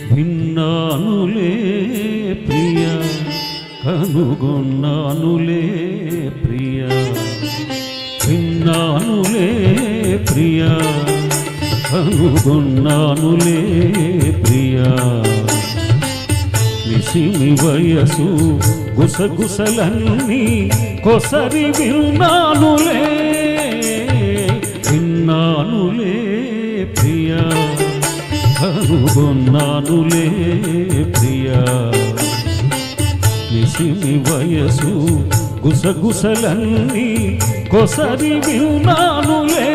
విన్నానులే ప్రియా కనుగొన్నానులే ప్రియా విన్నానులే ప్రియా కనుగొన్నానులే ప్రియా నిసిమి వయసు గుసగుసలన్నీ కొసరి విన్నానులే విన్నానులే ప్రియా కనుగొన్నానులే ప్రియా నిసిమి వయసు గుసగుసలన్నీ కొసరి విన్నానులే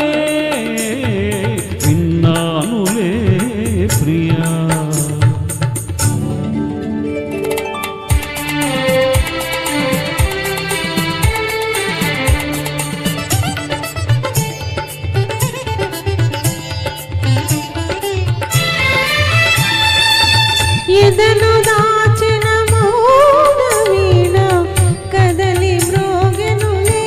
విన్నానులే ప్రియా ఎదను దాచిన మౌన వీణ కదలి మ్రోగెనులే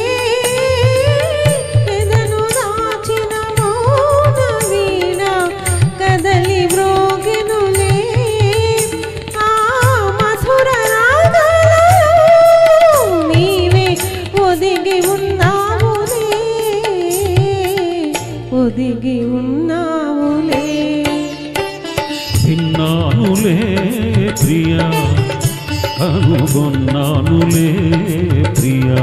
ఎదను దాచిన మౌన వీణ కదలి మ్రోగెనులే ఆ మధుర రాగాలలో నీవే ఒదిగి ఉన్నావులే ఒదిగి ఉన్నావులే విన్నానులే ప్రియా కనుగొన్నానులే ప్రియా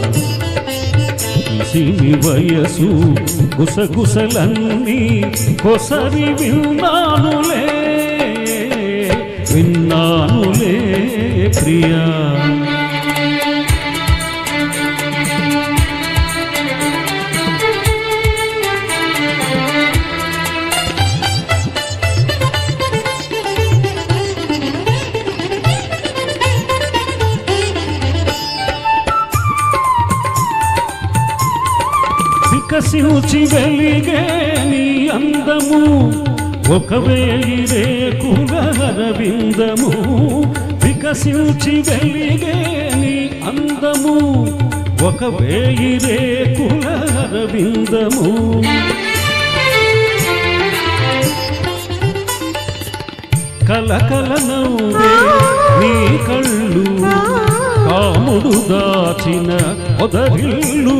నిసిమి వయసు గుసగుసలన్నీ కొసరి విన్నానులే విన్నానులే ప్రియా వికసించి వెలిగే నీ అందము ఒక వేయి రేకుల అరవిందము వికసించి వెలిగే నీ అందము ఒక వేయి రేకుల అరవిందము కలకల నవ్వే నీ కళ్ళు కాముడు దాచిన పొదరిల్లు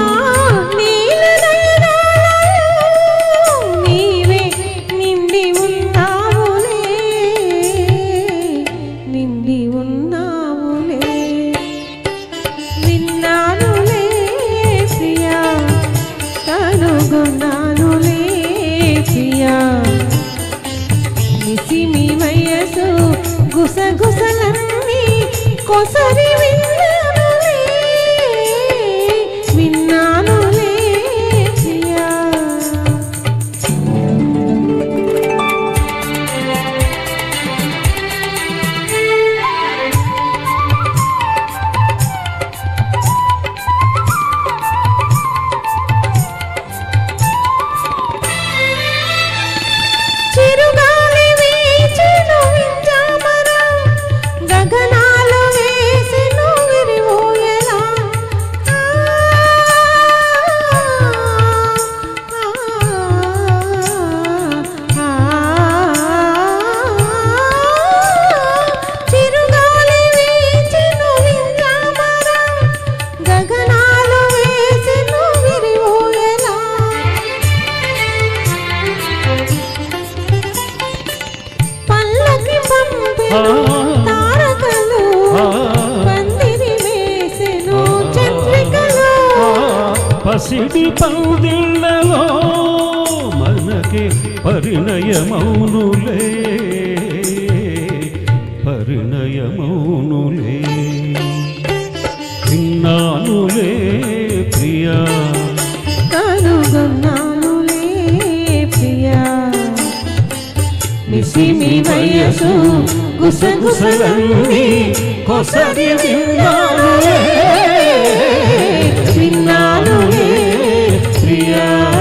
నిసిమి వయసు గుసగుసలన్నీ కొసరి విన్నానులే విన్నానులే ప్రియా చిరుగాలి వీచెను వింజామరా గగనాలు వేసెను విరివోయలా చిరుగాలి వీచెను వింజామరా గగనాలు వేసెను విరివోయలా పల్లకి పంపెను తారకలు పందిరి వేసెను చంద్రికలు పసిడి పందిళ్ళలో మనకి పరిణయమౌనులే పరిణయమౌనులే విన్నానులే ప్రియా కనుగొన్నానులే ప్రియా నిసిమి వయసు గుసగుసలన్నీ కొసరి విన్నానులే విన్నానులే ప్రియా